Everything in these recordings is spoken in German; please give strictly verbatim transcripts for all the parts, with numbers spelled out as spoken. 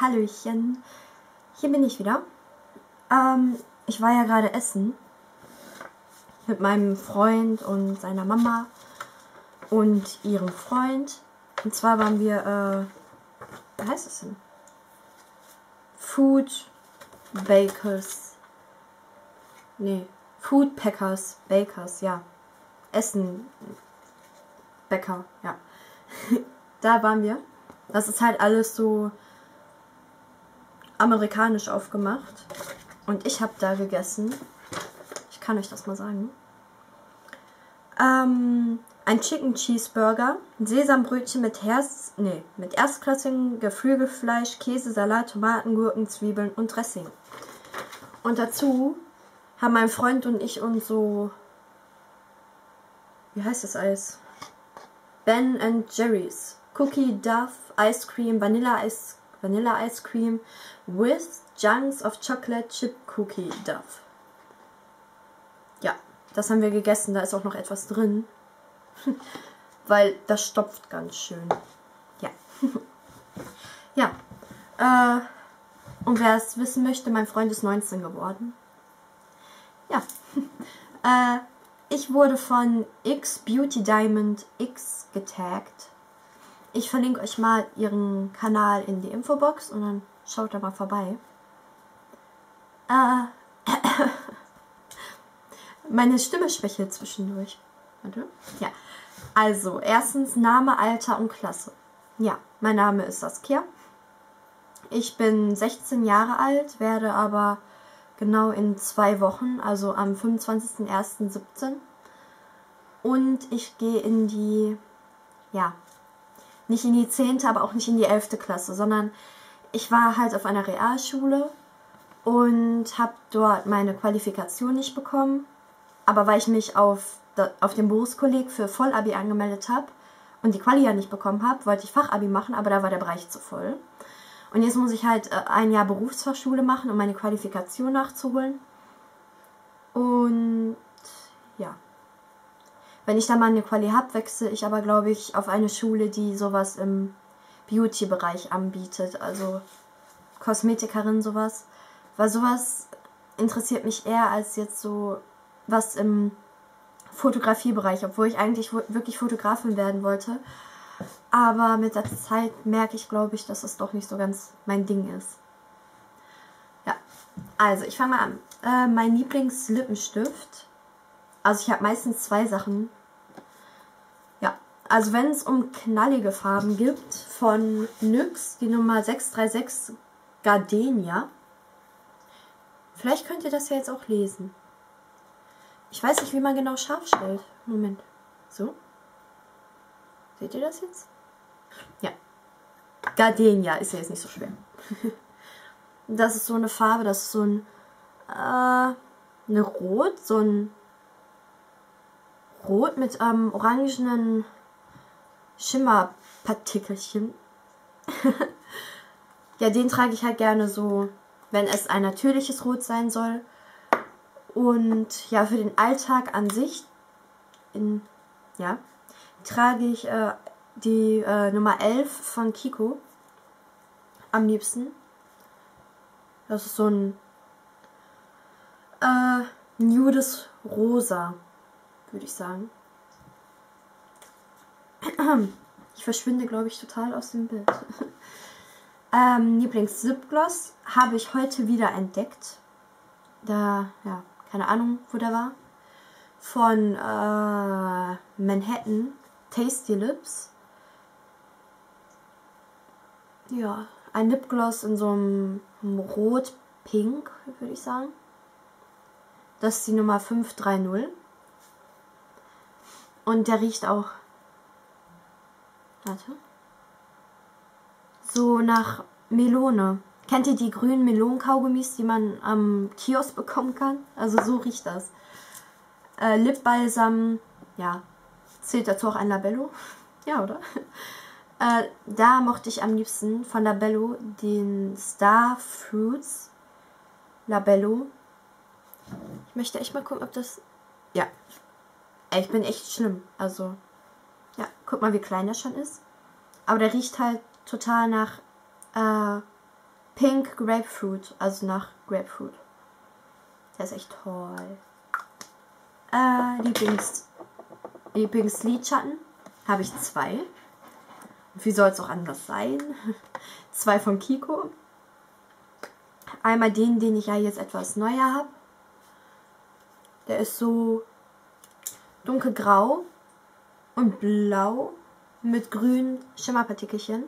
Hallöchen. Hier bin ich wieder. Ähm, ich war ja gerade essen. Mit meinem Freund und seiner Mama und ihrem Freund. Und zwar waren wir, äh, wie heißt das denn? Food Bakers. Nee, Food Packers. Bakers, ja. Essen. Bäcker, ja. Da waren wir. Das ist halt alles so amerikanisch aufgemacht. Und ich habe da gegessen. Ich kann euch das mal sagen. Ähm, ein Chicken Cheeseburger, ein Sesambrötchen mit Herz, nee, mit erstklassigem Geflügelfleisch, Käse, Salat, Tomaten, Gurken, Zwiebeln und Dressing. Und dazu haben mein Freund und ich uns so, wie heißt das Eis? Ben and Jerry's Cookie Duff Ice Cream Vanilla Ice Vanilla Ice Cream with chunks of chocolate chip Cookie Duff. Ja, das haben wir gegessen. Da ist auch noch etwas drin, weil das stopft ganz schön. Ja, ja. Äh, und wer es wissen möchte, mein Freund ist neunzehn geworden. Ja. äh, Ich wurde von X Beauty Diamond X getaggt. Ich verlinke euch mal ihren Kanal in die Infobox und dann schaut da mal vorbei. Äh, meine Stimme schwächelt zwischendurch. Warte. Ja. Also, erstens Name, Alter und Klasse. Ja, mein Name ist Saskia. Ich bin sechzehn Jahre alt, werde aber genau in zwei Wochen, also am fünfundzwanzigsten ersten siebzehn. Und ich gehe in die, ja, nicht in die zehnte, aber auch nicht in die elfte Klasse, sondern ich war halt auf einer Realschule und habe dort meine Qualifikation nicht bekommen. Aber weil ich mich auf, auf dem Berufskolleg für Vollabi angemeldet habe und die Quali ja nicht bekommen habe, wollte ich Fachabi machen, aber da war der Bereich zu voll. Und jetzt muss ich halt ein Jahr Berufsfachschule machen, um meine Qualifikation nachzuholen. Und ja, wenn ich dann mal eine Quali habe, wechsle ich aber, glaube ich, auf eine Schule, die sowas im Beauty-Bereich anbietet. Also Kosmetikerin, sowas. Weil sowas interessiert mich eher als jetzt so was im Fotografiebereich, obwohl ich eigentlich wirklich Fotografin werden wollte. Aber mit der Zeit merke ich, glaube ich, dass es doch nicht so ganz mein Ding ist. Ja, also ich fange mal an. Äh, mein Lieblingslippenstift. Also ich habe meistens zwei Sachen. Ja, also wenn es um knallige Farben gibt, von N Y X, die Nummer sechs drei sechs Gardenia. Vielleicht könnt ihr das ja jetzt auch lesen. Ich weiß nicht, wie man genau scharf stellt. Moment. So. Seht ihr das jetzt? Ja. Gardenia ist ja jetzt nicht so schwer. Das ist so eine Farbe, das ist so ein äh, eine Rot, so ein Rot mit ähm, orangenen Schimmerpartikelchen. Ja, den trage ich halt gerne so, wenn es ein natürliches Rot sein soll. Und ja, für den Alltag an sich, in, ja, trage ich äh, die äh, Nummer elf von Kiko am liebsten. Das ist so ein äh, nudes Rosa, würde ich sagen. Ich verschwinde, glaube ich, total aus dem Bild. ähm, Lieblings-Lipgloss habe ich heute wieder entdeckt. Da, ja, keine Ahnung, wo der war. Von äh, Manhattan, Tasty Lips. Ja, ein Lipgloss in so einem Rot-Pink, würde ich sagen. Das ist die Nummer fünf drei null. Und der riecht auch, warte, so nach Melone. Kennt ihr die grünen Melonenkaugummis, die man am Kiosk bekommen kann? Also so riecht das. Äh, Lipbalsam, ja, zählt dazu auch ein Labello? Ja, oder? Äh, da mochte ich am liebsten von Labello den Star Fruits Labello. Ich möchte echt mal gucken, ob das, ja, ich bin echt schlimm. Also, ja, guck mal, wie klein der schon ist. Aber der riecht halt total nach äh, Pink Grapefruit, also nach Grapefruit. Der ist echt toll. Äh, Lieblings, Lieblingslidschatten habe ich zwei. Wie soll es auch anders sein? Zwei von Kiko. Einmal den, den ich ja jetzt etwas neuer habe. Der ist so dunkelgrau und blau mit grünen Schimmerpartikelchen.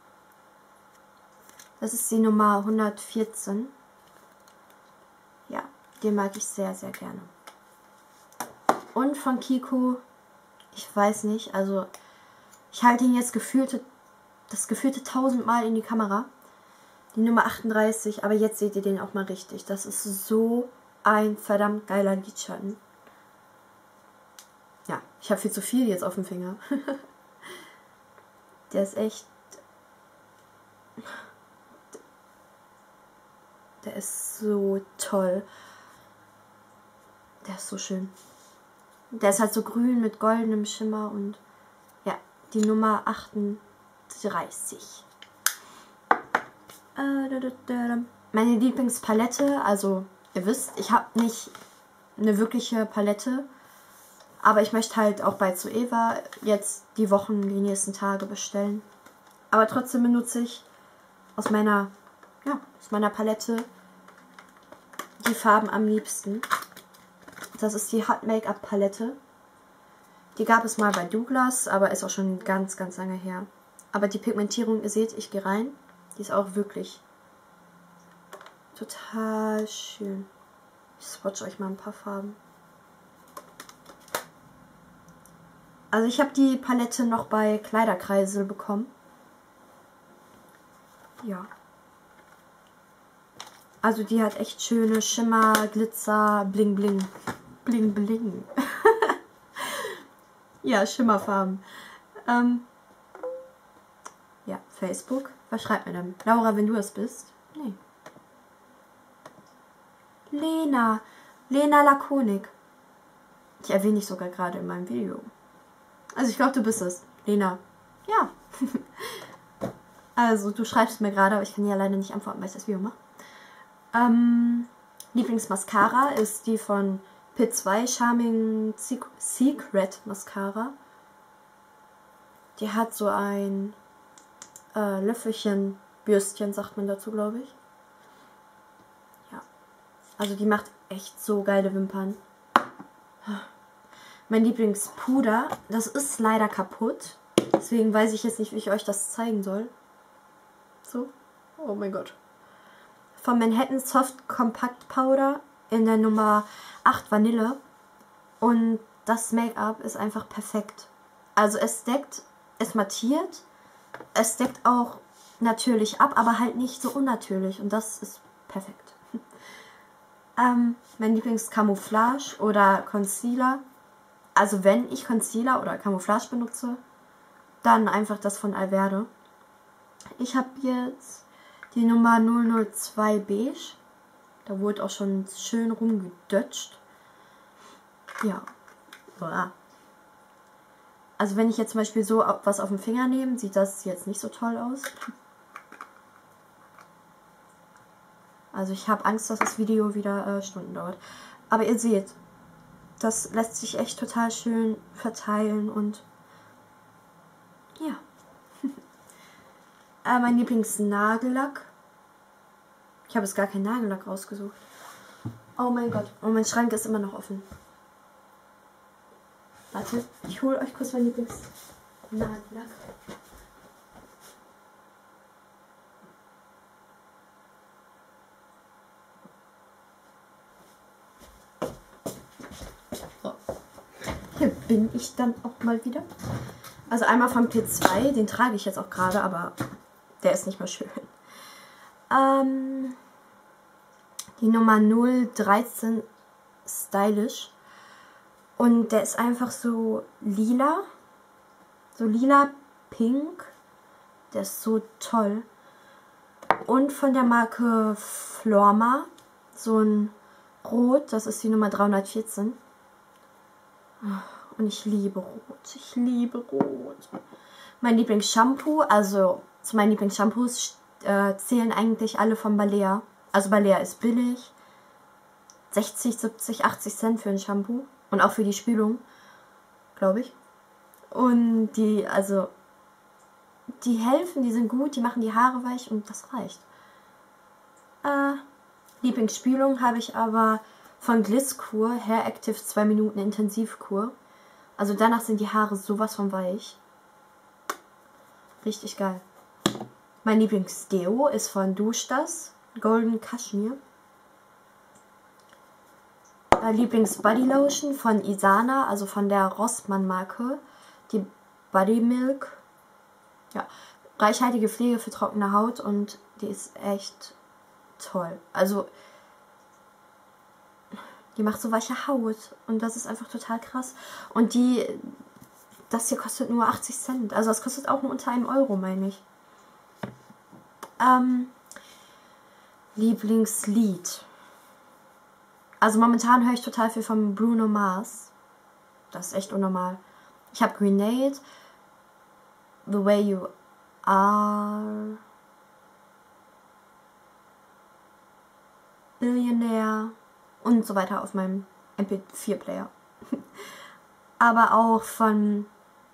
Das ist die Nummer hundertvierzehn. Ja, den mag ich sehr, sehr gerne. Und von Kiko, ich weiß nicht, also ich halte ihn jetzt gefühlte, das gefühlte tausendmal in die Kamera. Die Nummer achtunddreißig, aber jetzt seht ihr den auch mal richtig. Das ist so ein verdammt geiler Lidschatten. Ja, ich habe viel zu viel jetzt auf dem Finger. Der ist echt... Der ist so toll. Der ist so schön. Der ist halt so grün mit goldenem Schimmer und ja, die Nummer achtunddreißig. Meine Lieblingspalette, also ihr wisst, ich habe nicht eine wirkliche Palette, aber ich möchte halt auch bei Zoeva jetzt die Wochen, die nächsten Tage bestellen. Aber trotzdem benutze ich aus meiner, ja, aus meiner Palette die Farben am liebsten. Das ist die Hot Make-up Palette. Die gab es mal bei Douglas, aber ist auch schon ganz, ganz lange her. Aber die Pigmentierung, ihr seht, ich gehe rein. Die ist auch wirklich total schön. Ich swatche euch mal ein paar Farben. Also ich habe die Palette noch bei Kleiderkreisel bekommen. Ja. Also die hat echt schöne Schimmer, Glitzer, Bling Bling. Bling Bling. Ja, Schimmerfarben. Ähm, ja, Facebook. Was schreibt mir denn? Laura, wenn du es bist? Nee. Lena. Lena Lakonik. Ich erwähne dich sogar gerade in meinem Video. Also ich glaube, du bist es. Lena. Ja. Also du schreibst mir gerade, aber ich kann ja leider nicht antworten, weil ich das Video mache. Ähm, Lieblingsmascara ist die von P zwei Charming Secret Mascara. Die hat so ein äh, Löffelchen, Bürstchen, sagt man dazu, glaube ich. Ja. Also die macht echt so geile Wimpern. Mein Lieblingspuder, das ist leider kaputt. Deswegen weiß ich jetzt nicht, wie ich euch das zeigen soll. So. Oh mein Gott. Von Manhattan Soft Compact Powder in der Nummer acht Vanille. Und das Make-up ist einfach perfekt. Also es deckt, es mattiert, es deckt auch natürlich ab, aber halt nicht so unnatürlich. Und das ist perfekt. ähm, mein Lieblings-Camouflage oder Concealer. Also wenn ich Concealer oder Camouflage benutze, dann einfach das von Alverde. Ich habe jetzt die Nummer null null zwei Beige. Da wurde auch schon schön rumgedutscht. Ja. Also wenn ich jetzt zum Beispiel so was auf den Finger nehme, sieht das jetzt nicht so toll aus. Also ich habe Angst, dass das Video wieder äh, Stunden dauert. Aber ihr seht, das lässt sich echt total schön verteilen und ja. äh, mein Lieblingsnagellack. Ich habe jetzt gar keinen Nagellack rausgesucht. Oh mein Gott. Und mein Schrank ist immer noch offen. Warte, ich hole euch kurz mein Lieblingsnagellack. So. Hier bin ich dann auch mal wieder. Also einmal vom P zwei, den trage ich jetzt auch gerade, aber der ist nicht mehr schön. Ähm, die Nummer null dreizehn Stylish. Und der ist einfach so lila. So lila pink. Der ist so toll. Und von der Marke Florma. So ein Rot. Das ist die Nummer dreihundertvierzehn. Und ich liebe Rot. Ich liebe Rot. Mein Lieblingsshampoo. Also zu meinen Lieblingsshampoos äh, zählen eigentlich alle von Balea. Also Balea ist billig. sechzig, siebzig, achtzig Cent für ein Shampoo. Und auch für die Spülung, glaube ich. Und die, also, die helfen, die sind gut, die machen die Haare weich und das reicht. Äh, Lieblingsspülung habe ich aber von Glisskur, Hair Active zwei Minuten Intensivkur. Also danach sind die Haare sowas von weich. Richtig geil. Mein Lieblingsdeo ist von Dusch das, Golden Cashmere. Äh, Lieblings-Bodylotion von Isana, also von der Rossmann-Marke. Die Body Milk. Ja, reichhaltige Pflege für trockene Haut und die ist echt toll. Also, die macht so weiche Haut und das ist einfach total krass. Und die, das hier kostet nur achtzig Cent. Also, das kostet auch nur unter einem Euro, meine ich. Ähm, Lieblingslied. Also, momentan höre ich total viel von Bruno Mars. Das ist echt unnormal. Ich habe Grenade, The Way You Are, Billionaire und so weiter auf meinem M P vier Player. Aber auch von...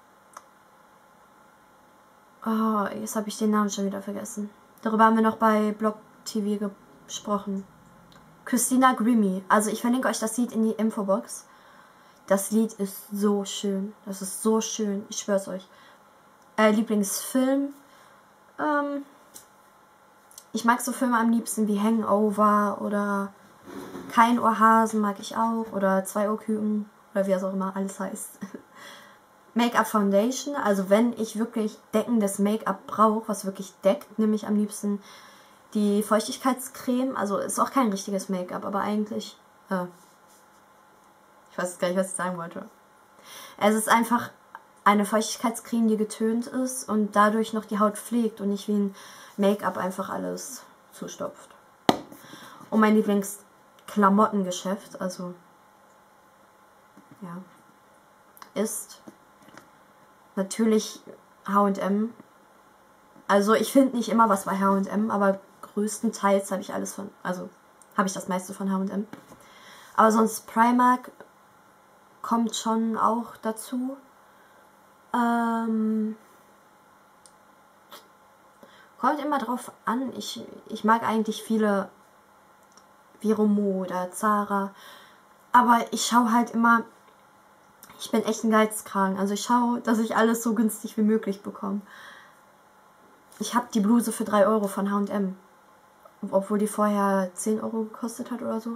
Oh, jetzt habe ich den Namen schon wieder vergessen. Darüber haben wir noch bei Blog T V gesprochen. Christina Grimmie. Also ich verlinke euch das Lied in die Infobox. Das Lied ist so schön. Das ist so schön. Ich schwör's euch. Äh, Lieblingsfilm. Ähm, ich mag so Filme am liebsten wie Hangover oder Kein Ohrhasen mag ich auch. Oder Zwei Ohrküken. Oder wie es auch immer alles heißt. Make-up Foundation. Also wenn ich wirklich deckendes Make-up brauche, was wirklich deckt, nehme ich am liebsten die Feuchtigkeitscreme. Also ist auch kein richtiges Make-up, aber eigentlich... Äh, ich weiß jetzt gar nicht, was ich sagen wollte. Es ist einfach eine Feuchtigkeitscreme, die getönt ist und dadurch noch die Haut pflegt und nicht wie ein Make-up einfach alles zustopft. Und mein Lieblingsklamottengeschäft, also ja, ist natürlich H und M. Also ich finde nicht immer was bei H und M, aber größtenteils habe ich alles von, also habe ich das meiste von H und M. Aber sonst Primark kommt schon auch dazu. Ähm, kommt immer drauf an. Ich, ich mag eigentlich viele Viromo oder Zara. Aber ich schaue halt immer, ich bin echt ein Geizkragen. Also ich schaue, dass ich alles so günstig wie möglich bekomme. Ich habe die Bluse für drei Euro von H und M. Obwohl die vorher zehn Euro gekostet hat oder so.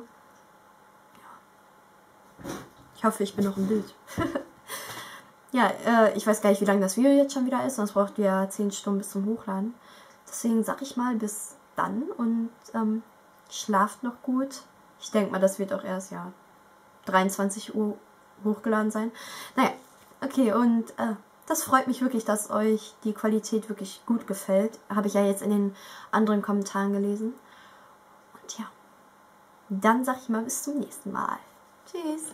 Ich hoffe, ich bin noch im Bild. Ja, äh, ich weiß gar nicht, wie lange das Video jetzt schon wieder ist, sonst braucht ihr ja zehn Stunden bis zum Hochladen. Deswegen sag ich mal bis dann und ähm, schlaft noch gut. Ich denke mal, das wird auch erst ja dreiundzwanzig Uhr hochgeladen sein. Naja, okay, und äh, das freut mich wirklich, dass euch die Qualität wirklich gut gefällt. Habe ich ja jetzt in den anderen Kommentaren gelesen. Und ja, dann sag ich mal bis zum nächsten Mal. Tschüss.